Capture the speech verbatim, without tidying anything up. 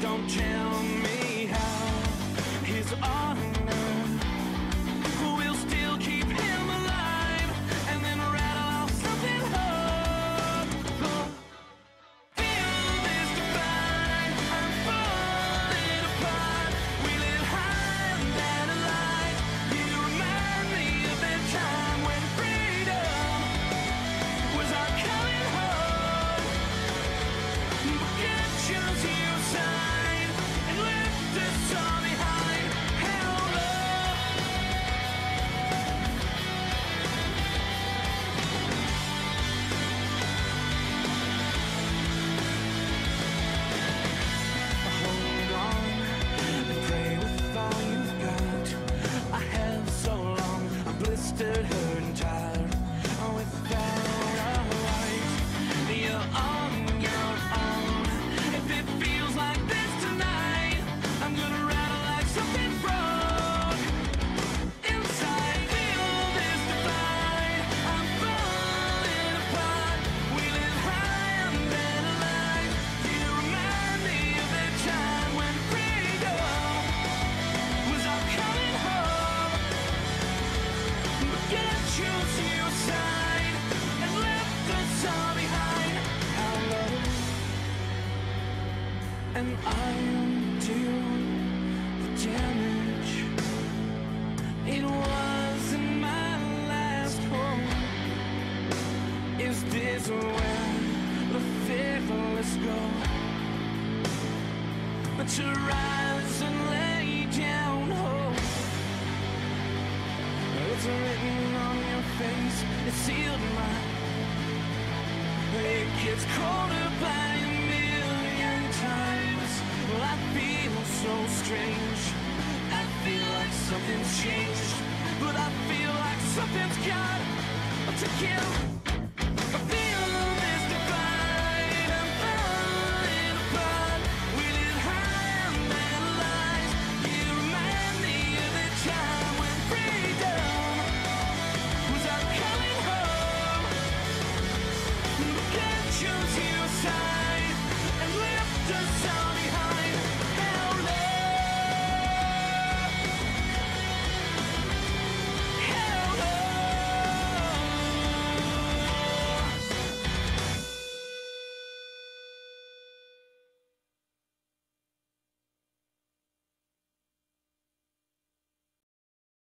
Don't tell me how his honor will still keep him alive, and then rattle off something hopeful. Feel this divine, I'm falling apart. We live high and alive. You remind me of that time when freedom was our coming home. But can't choose your side and left us all behind. Hell no. Hold on and pray with all you've got. I have so long, I'm blistered, hurt and tired. Without a light, you're on your own. If it feels like this tonight, I'm gonna rattle like something broke. Inside, feel this divide, I'm falling apart. We live high and then alive. You remind me of that time when freedom was our coming home. But can't choose your side and left us all behind. How low and I undo the damage. It wasn't my last home. Is this where the faithless go? To rise and lay down hope. It's written on your face, it's sealed in mine. It gets colder by a million times. Well, I feel so strange. I feel like something's changed, but I feel like something's got to give.